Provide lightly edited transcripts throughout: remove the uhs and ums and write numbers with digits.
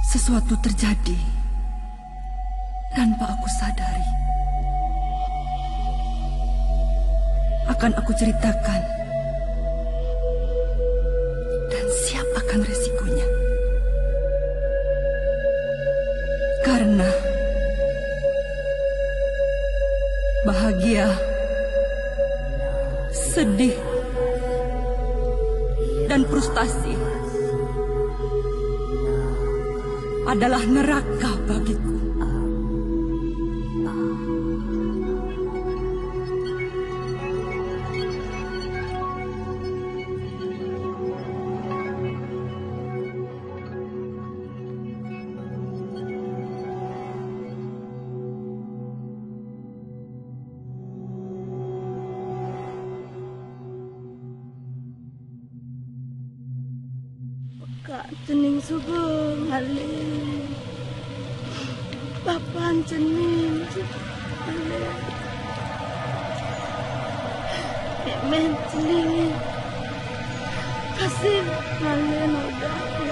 sesuatu terjadi tanpa aku sadari. Akan aku ceritakan dan siap akan resikonya. Karena bahagia, sedih, dan frustasi adalah neraka bagiku. Kak cening sugeng halih. Papan cening halih. Men cening. Kasih halih noda.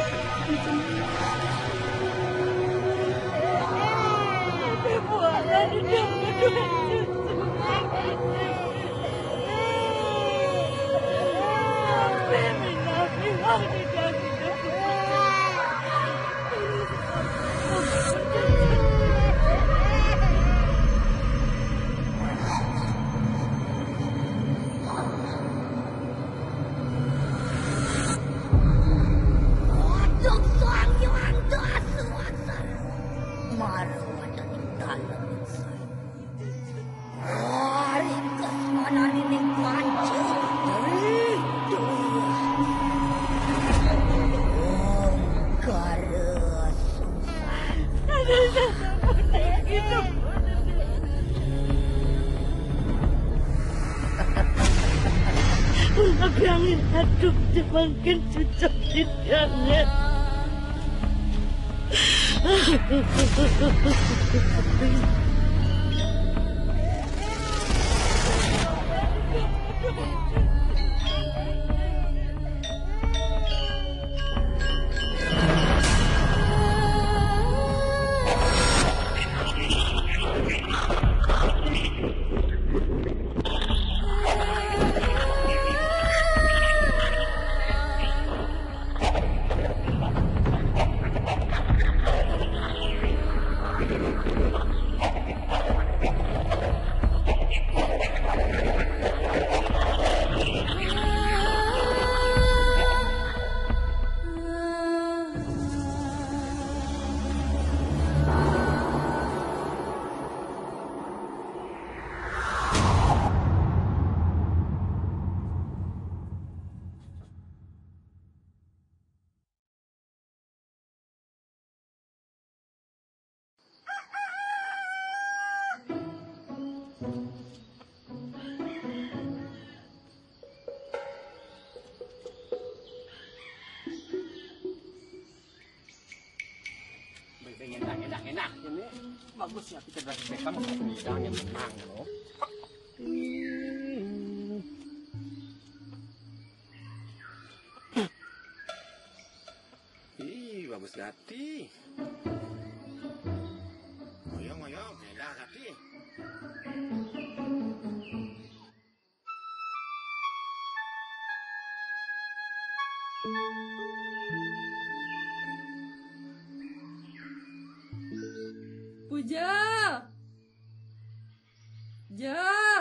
Bualan udah Angin aduk makin cocok hidangnya. Enak ini bagus ya kita dari Beckham yang menang loh. Ih bagus Gati. Ngoyong enak Gati. Puja. Ja.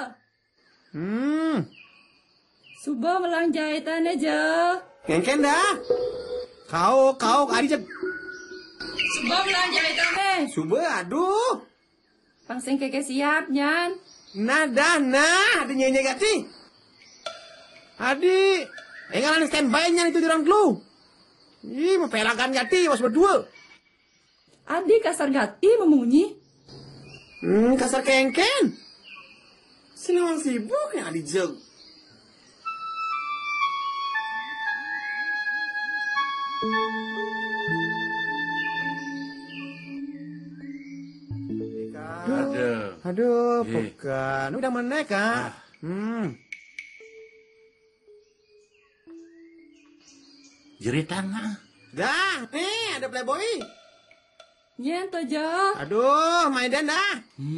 Subah melang jahitan aja. Kengken dah. Kau adi cek. Subah melang jahitan Subah aduh. Pangsing keke siap nyan. Nah, ada nyanyi Gati. Adi, enggak standby nyan itu di orang lu. Ih, mau pelakan Gati, was berdua. Adi kasar Gati memunyi. Kasar kengken. Senang sibuk yang Adi jeng. Aduh, bukan. Udah mana, Kak? Jeritan mah. Dah, nih ada playboy. Nyen to Jo. Aduh, Maidan dah.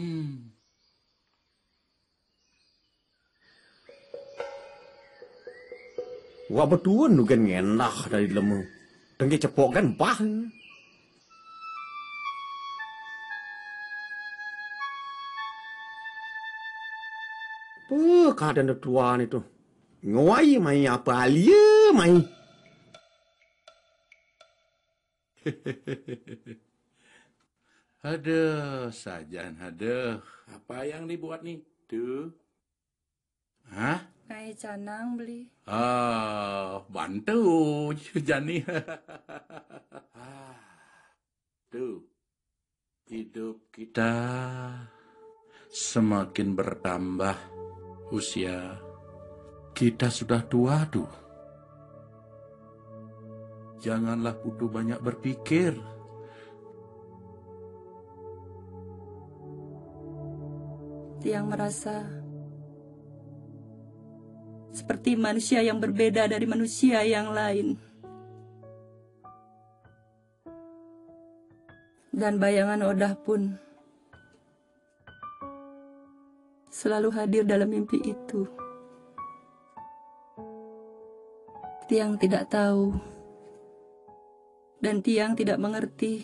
Wah betuan nu kan ngenah dari lemu. Dengki cepok kan bah. Keadaan tuan itu. Ngoi mai apa alia mai. Aduh, sajan, aduh. Apa yang dibuat nih? Tuh. Hah? Ngai canang beli. Bantu, Jani. Tuh. Hidup kita semakin bertambah usia. Kita sudah tua, tuh. Janganlah butuh banyak berpikir. Tiang merasa seperti manusia yang berbeda dari manusia yang lain. Dan bayangan Odah pun selalu hadir dalam mimpi itu. Tiang tidak tahu dan Tiang tidak mengerti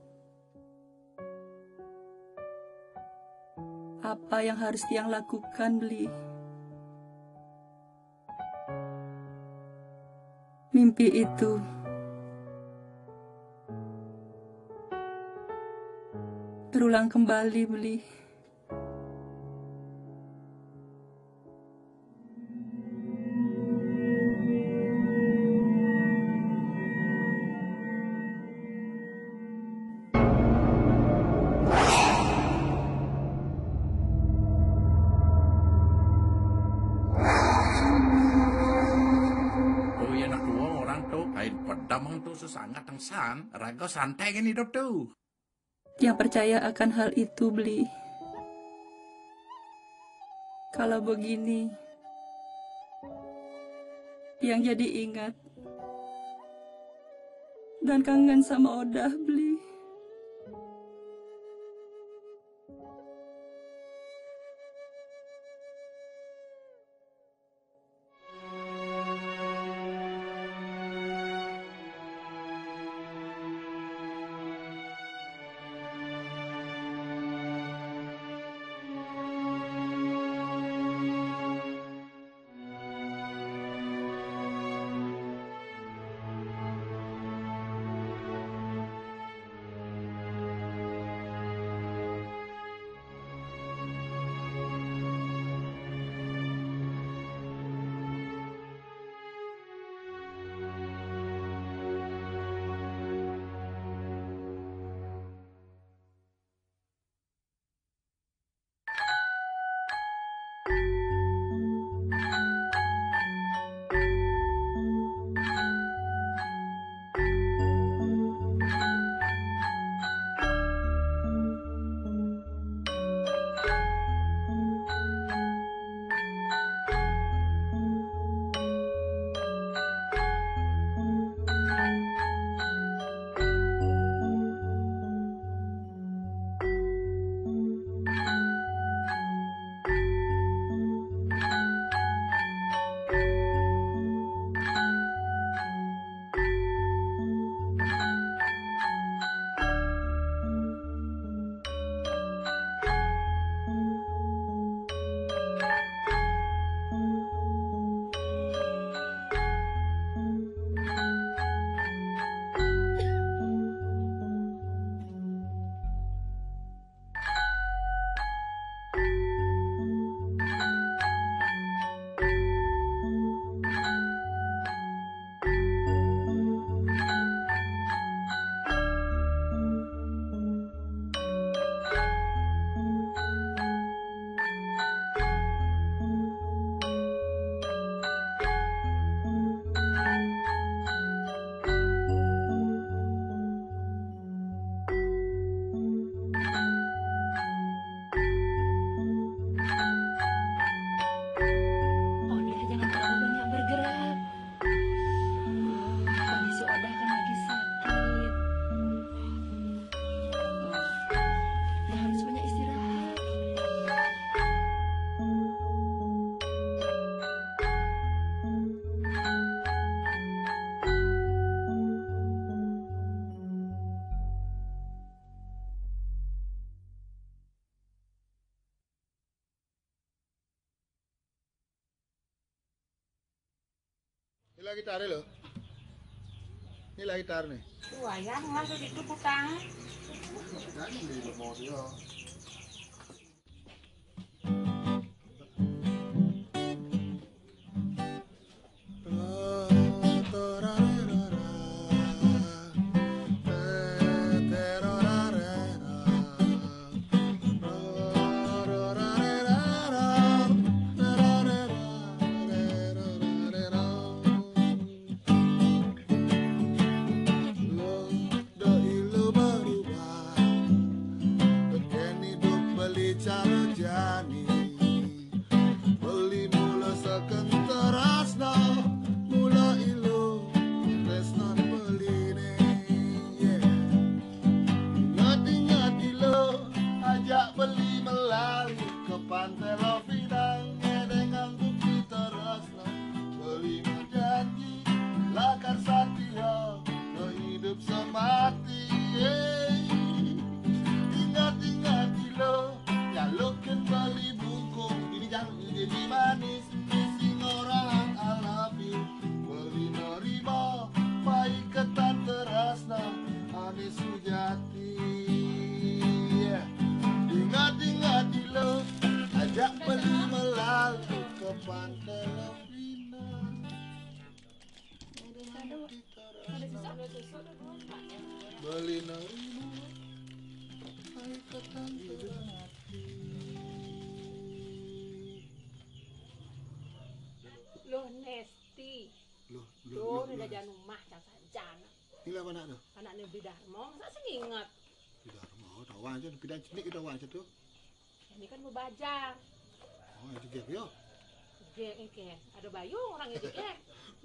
apa yang harus Tiang lakukan, Beli. Mimpi itu berulang kembali, Beli. Oh ya nak tua orang tuh kain pedang tuh sesangat tengsan. Raga santai kan hidup tuh. Tiang percaya akan hal itu, Beli. Kalau begini, Tiang jadi ingat dan kangen sama Odah, Beli. Nila gitar lo. Nila gitar nih. Wayang lah itu putang. Jangan di mau dia. Loh Nesti. Loh udah jajan rumah jangan. Nila mana tuh? Anaknya Bidarmo, masa sih nginget? Tidak mau tahu aja, pindah sini kita aja tuh. Ini kan mau bajang. Oh, itu gap yo. Gek, ada Bayu orang itu gek.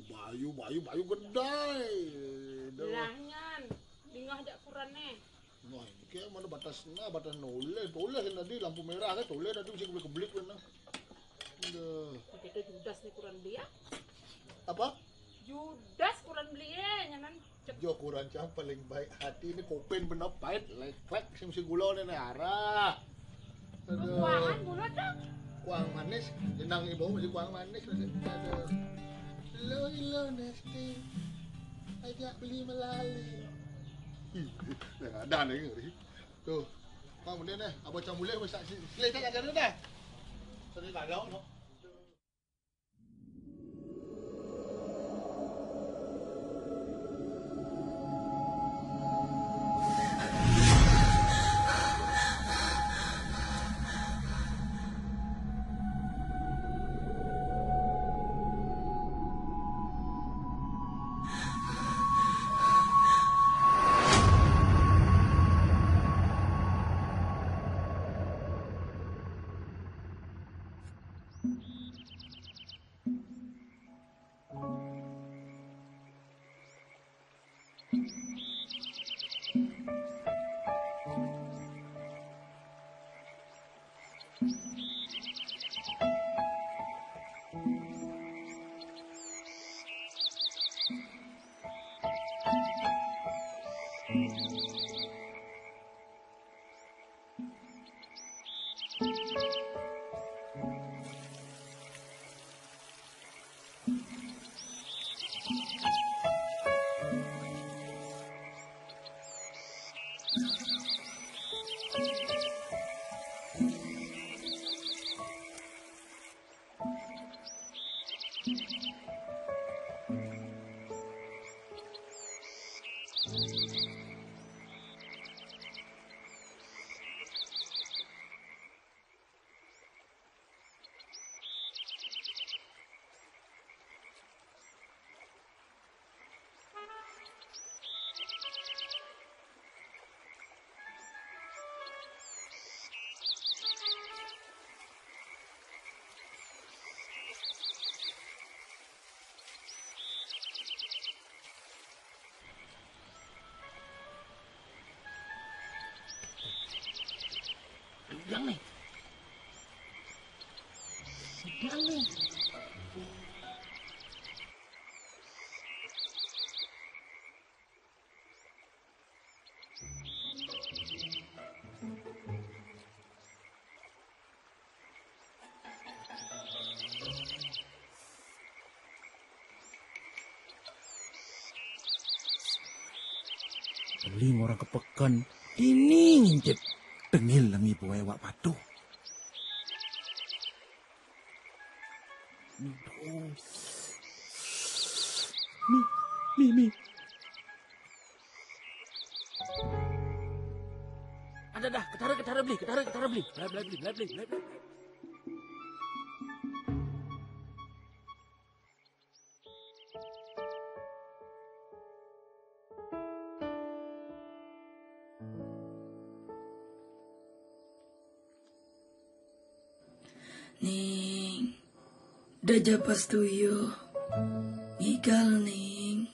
Bayu gedai. Belangan, dingah jak kurane. Nah, ini kayak mana batas noleh tadi lampu merah kan toleh tadi bisa kebeli kan. Udah. Itu Judas nih kurang beli ya. Apa? Judas kurang beli ya, nyanan. Jo kurang cam paling baik hati ini kopen bener pahit lek si gula nih arah. Kuangan gula dong. Kuang manis, jenang ibu masih kuang manis masih. Lo Nesti, ajak beli melalui. Nggak ada nih ngeri. Tuh, kemudian nih, abang camulai masak selesai tak ada dah. Sedih kalau no. Sedang nih. Ling orang kepekan. Ini nginjit. Tengil lengi buai wak patuh. Mi. Ada dah, ketara beli. Beli. Ning, dah japas tuyo. Igal ning.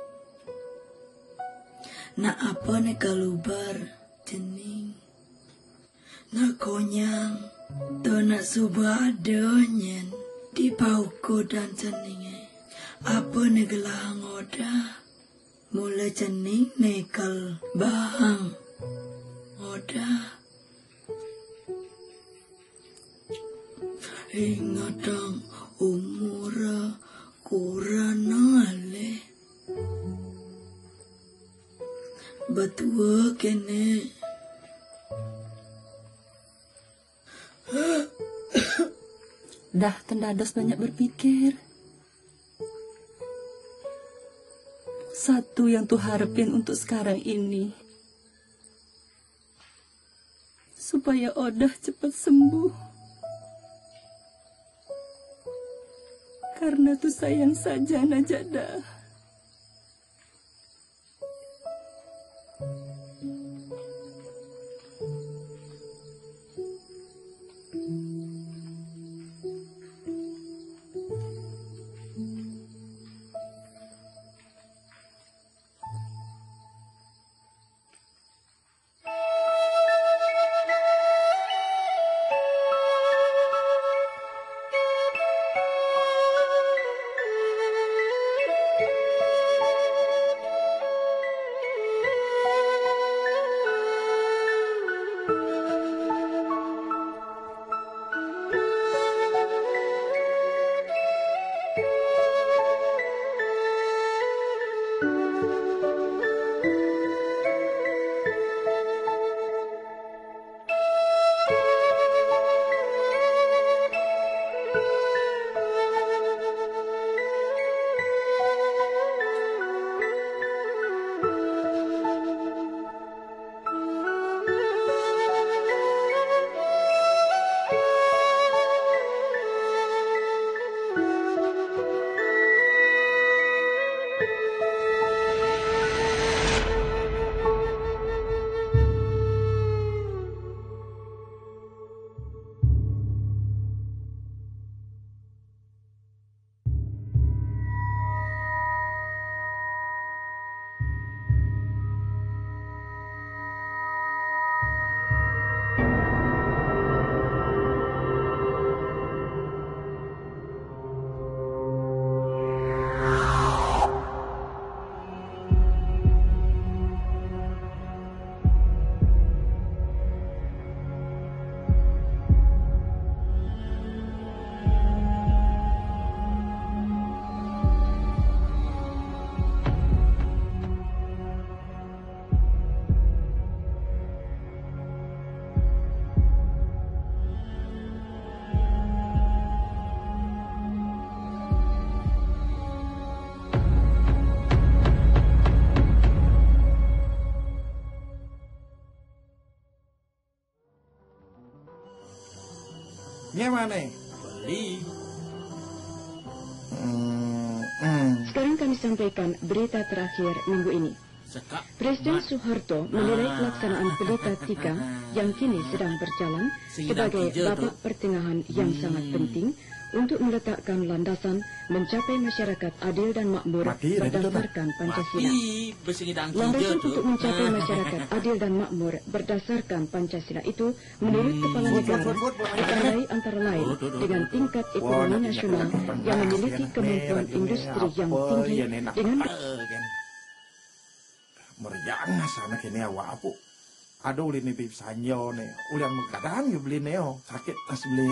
Na apa ne kalubar jening. Na konyang. To na suba adonyen. Di pauko dan jeninge. Apa ne gelang oda. Mula jening nekal bahang. Oda. Ingatang umura kurana ale. Batua kene. Dah tendados banyak berpikir. Satu yang tuh harapin untuk sekarang ini. Supaya Odah cepat sembuh. Karena tuh sayang saja Najada. Gimana? Beli. Sekarang kami sampaikan berita terakhir minggu ini. Presiden Soeharto menilai pelaksanaan Pelita 3 yang kini sedang berjalan sebagai babak pertengahan yang sangat penting untuk meletakkan landasan mencapai masyarakat adil dan makmur berdasarkan Pancasila. Landasan untuk mencapai masyarakat adil dan makmur berdasarkan Pancasila itu menurut Kepala Negara ditandai antara lain dengan tingkat ekonomi nasional yang memiliki kemampuan industri yang tinggi dengan merjang sana kini awak apa? Ada ulin ni pip sanyo ni, ulian mengkadang you beli neo sakit tas beli.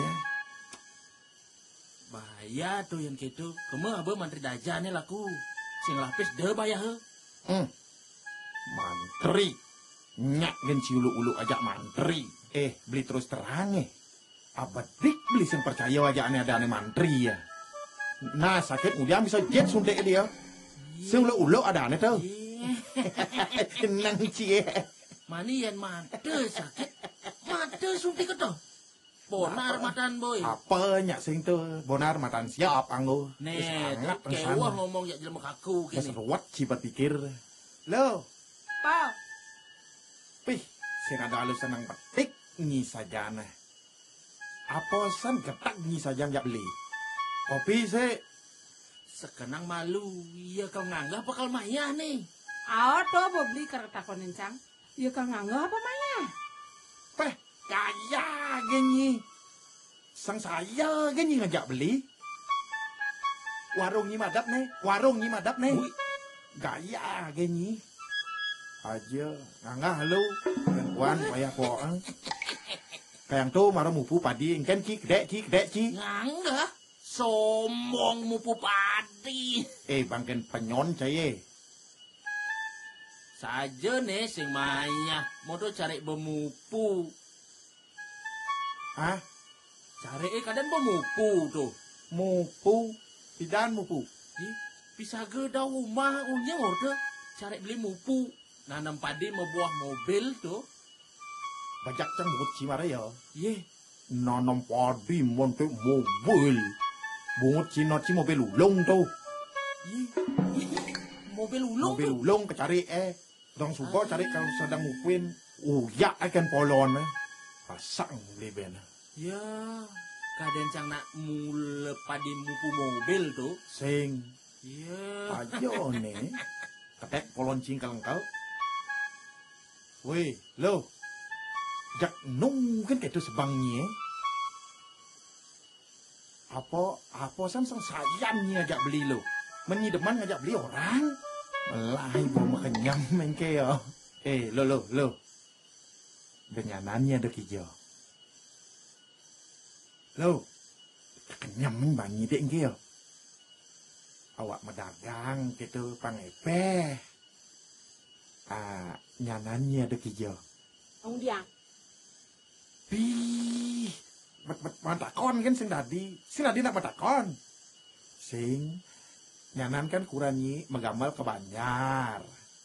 Bahaya tuh yang gitu. Kamu abah mantri daja nih laku. Sing lapis deh bahaya he. Mantri. Nyak gen si ulu-ulu ajak mantri. Beli terus terang Apa dik beli sing percaya aja ada ane mantri ya. Nah sakit kemudian bisa jet suntik dia. Si ulu-ulu ada ane tuh. Nang cie. Manian mate sakit. Mate suntik itu. Bonar matan boy. Apa nyak sing tuh? Bonar matan siap anggo. Nih, kewah ngomong ya jelema kaku kini. Keseruat cipat pikir. Lo. Pa. Pih, sing ada alus senang petik nyi sajana. Apa san getak nyi saja nggak beli? Kopi sekenang malu. Iya kau nganggah apa kalau maya nih? Auto beli kereta konencang. Iya kau nganggah apa maya? Peh, kaya genyi. Sang saya genyi ngajak beli. Warung nyi madap nih. Gaya genyi. Aja nganggah lu perempuan payah poang. Kayang tuh marah mupu padi engken ci gede ci. Nganggah sombong mupu padi. Bangken penyon caye. Saja nih sing maya mau cari bemupu. Hah? Cari kadang bemupu tuh. Mupu? Pidan mupu? Bisa geda rumah unya ngorde cari beli mupu. Nanam padi mau buah mobil tuh. Bajak cang bungut cimara ya. Ye. Nanam padi monte mobil. Bungut cina ci mobil ulung tuh. Ye. Mobil ulung mobil tuh. Ulung kecari dong suko cari kalau sedang mupuin. Ya akan polon pasang beli ben. Ya. Kaden cang nak mule padi mupu mobil tuh. Sing. Ya. Ayo nih. Ketek polon cingkal engkau. Woi, lo. Jak nungkin kayak itu sebangnya. Apa sang sayangnya ajak beli lo. Menyideman ngajak beli orang. Lah ibu kenyam mengke ya. Lo. Benyanannya dek hijau. Lo. Kenyam banyi dek ya. Awak medagang gitu pangepe. Nyanannya dek hijau. Ông Diang. Pih, matakon kan sing dadi nak matakon. Sing nyanan kan kurangi megamal ke Banjar.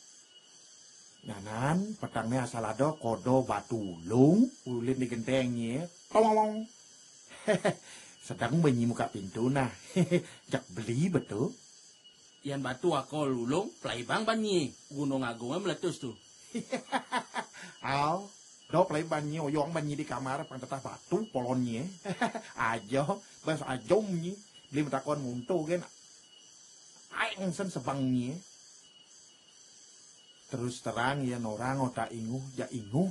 Nyanan petangnya asal ada kodo batu ulung, ulin di gentengnya. Ngomong. Sedang bunyi muka pintu nah. Jak beli betul. Yan batu ako lulong, playbang banyi. Gunung Agung meletus tuh. Do playbanyi oyong banyi di kamar pang tetah batu polonnya. Ajo, bas ajomnya. Beli metakon muntuh kan. Aing sen sebangnya. Terus terang ya orang otak inguh, ya inguh.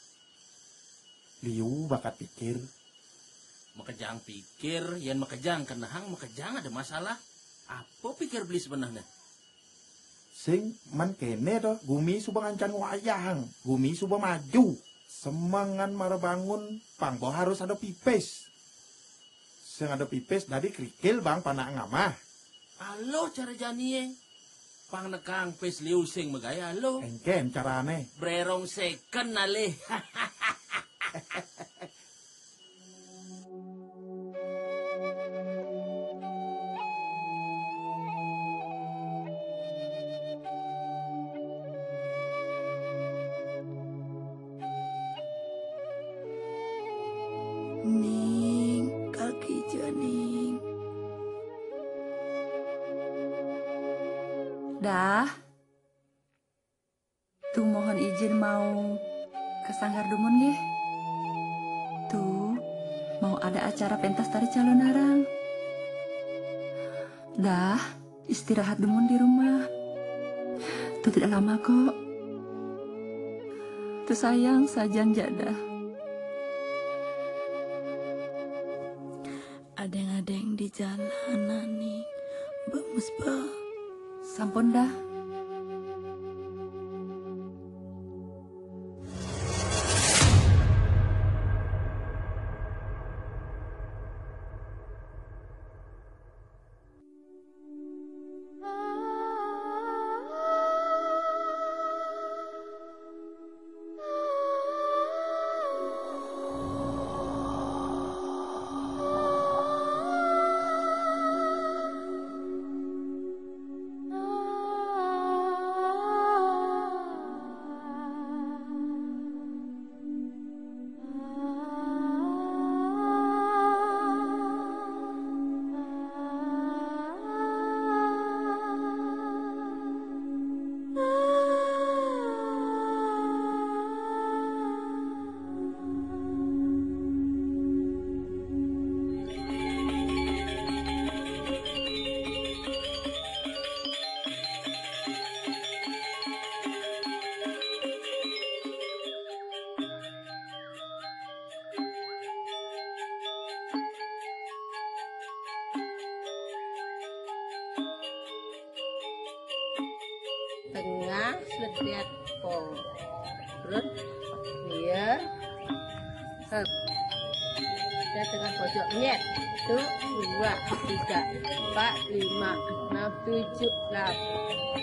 Liu bakat pikir. Makejang pikir, yan makejang kenahang makejang ada masalah. Apa pikir beli sebenarnya? Sing man kene to, gumi subang ancan wayang, gumi subang maju. Semangan mara bangun, pang bo harus ada pipes. Sing ada pipes dari krikil bang panak ngamah. Alo cara janie. Pang nekang pes liu sing megaya alo. Engken carane. Brerong second ale. Ning, kaki janing. Dah. Tuh mohon izin mau ke Sanggar Dumun nggih. Tuh mau ada acara pentas tari calon arang. Dah, istirahat Dumun di rumah. Tuh tidak lama kok. Tuh sayang sajan jadah. Adeng-adeng di jalanan nih, Mbak Musbah. Sampun dah. sediat po. Terus, iya. Saya dengan pojok nyet. 1, 2, 3, 4, 5, 6, 7, 8.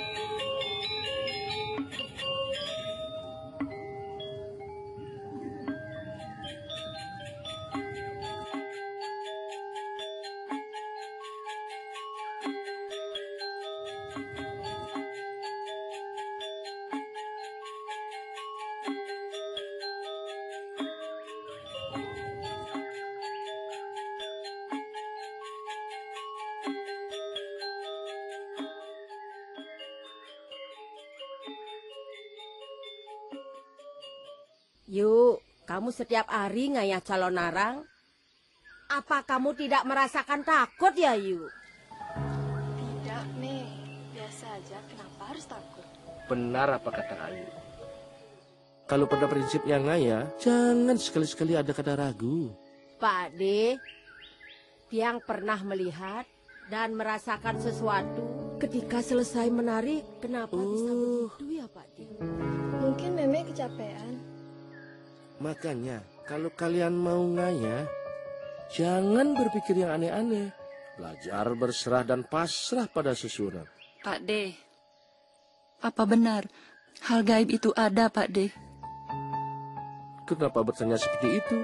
Yuk, kamu setiap hari ngayah calon narang. Apa kamu tidak merasakan takut ya, Yu? Tidak, Nek. Biasa aja, kenapa harus takut? Benar apa kata Ayu. Kalau pada prinsipnya ngayah, jangan sekali-sekali ada kata ragu. Pak D, Tiang pernah melihat dan merasakan sesuatu ketika selesai menari. Kenapa bisa begitu ya, Pak D? Mungkin Meme kecapean. Makanya, kalau kalian mau ngayah, jangan berpikir yang aneh-aneh. Belajar berserah dan pasrah pada susunan. Pak D, apa benar hal gaib itu ada, Pak D? Kenapa bertanya seperti itu?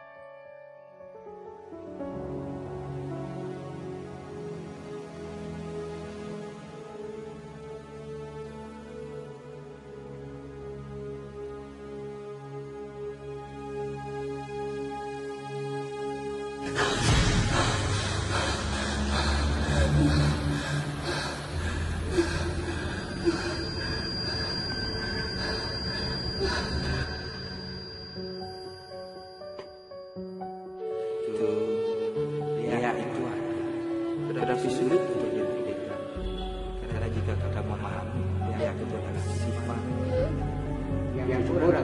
Ya itu tetapi sulit untuk dibuktikan karena jika kita memahami ya itu adalah sifat yang kurang.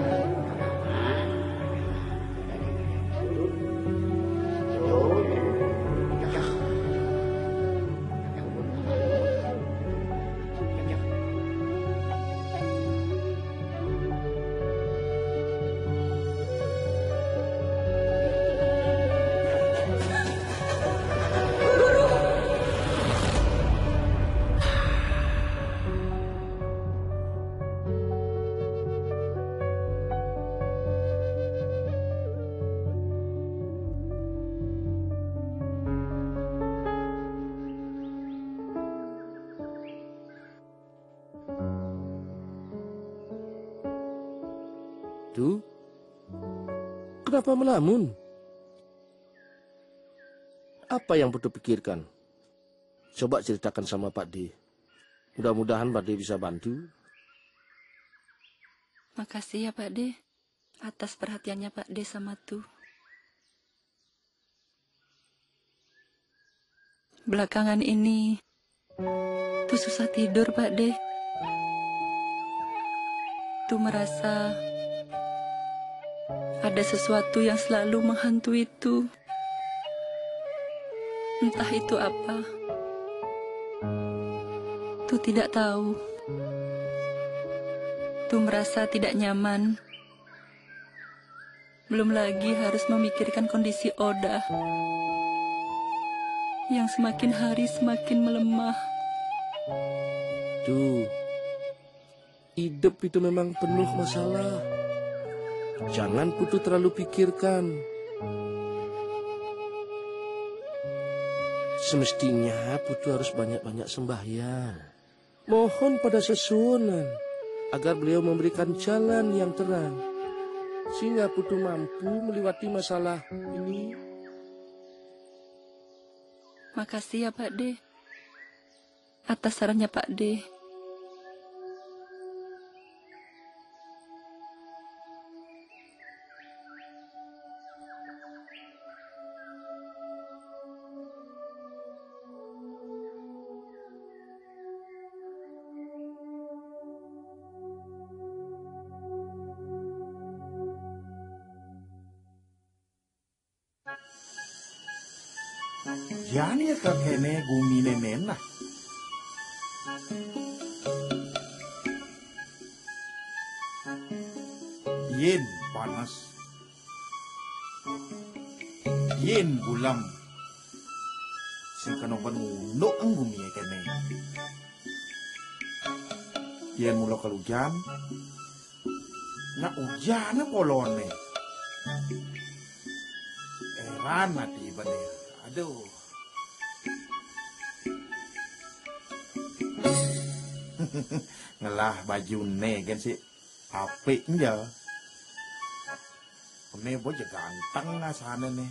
Duh, kenapa melamun? Apa yang Putu pikirkan? Coba ceritakan sama Pak D. Mudah-mudahan Pak D bisa bantu. Makasih ya Pak D, atas perhatiannya Pak D sama Tu. Belakangan ini, Tu susah tidur Pak D. Tu merasa ada sesuatu yang selalu menghantui Tu. Entah itu apa. Tu tidak tahu. Tu merasa tidak nyaman. Belum lagi harus memikirkan kondisi Oda yang semakin hari semakin melemah. Tuh, hidup itu memang penuh masalah. Jangan Putu terlalu pikirkan. Semestinya Putu harus banyak-banyak sembahyang. Mohon pada Sesunan agar beliau memberikan jalan yang terang, sehingga Putu mampu melewati masalah ini. Makasih ya Pak D, atas sarannya Pak D. Yani kekene gumi nenen lah. Yin panas. Yin bulam. Sing kena penunduk anggumi kene. Yen mula kelujan. Nak ujana polone. Eran mati bener. Aduh. Ngelah baju ne kan si apik aja. Ini bocah ganteng lah sana nih.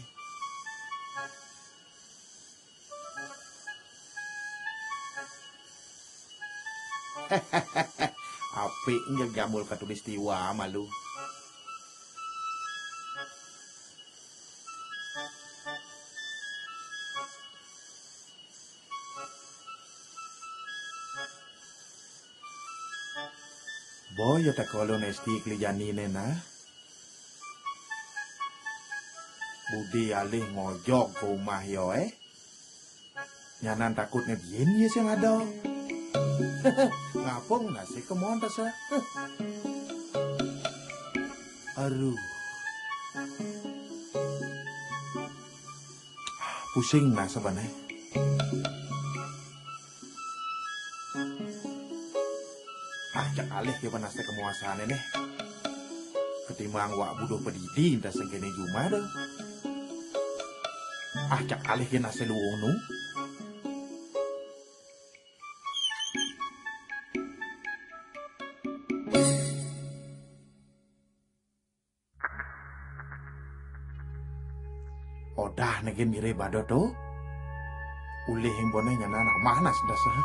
Apik aja jamul katulistiwa malu. Boyo tak kalau nesti kelijani nena. Budi alih ngojok ke rumah yo Nyanan takutnya bien ya sing ada. Ngapung nasi kemon tas Aduh. Pusing nah sebenarnya. Ajak alih ke panasnya kemuasaan ini. Ketimbang wak buduh pedidi entah sengkene juma dah. Ajak alih ke nasi luung nu. Odah negen mire bado to. Ulih himbone nyana nak manas dasar.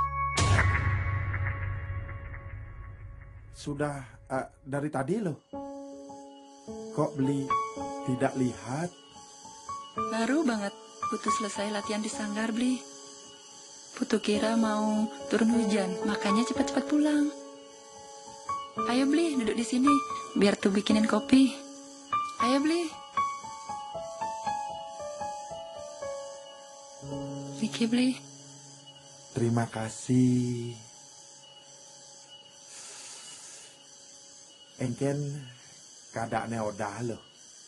Sudah dari tadi loh. Kok beli tidak lihat? Baru banget Putu selesai latihan di sanggar beli. Putu kira mau turun hujan, makanya cepat-cepat pulang. Ayo beli duduk di sini, biar tuh bikinin kopi. Ayo beli. Riki beli. Terima kasih. Engken keadaannya udah loh.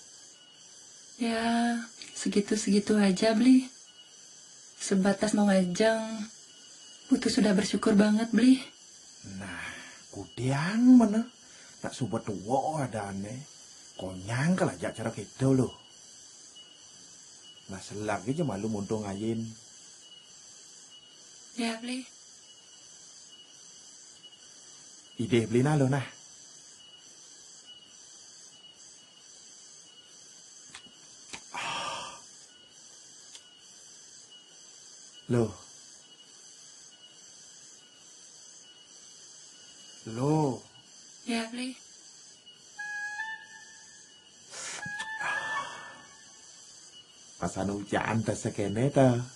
Ya, segitu-segitu aja beli. Sebatas mau ngajeng, Putu sudah bersyukur banget beli. Nah, kudiang mana? Tak sobat tua ada aneh. Konyang kalau aja cara gitu loh. Nah, selagi aja malu muntung ngayin. Ya beli. Ide beli nalo nah. Loh. Loh. Ya, beli. Pasan hujan tas sekene ta.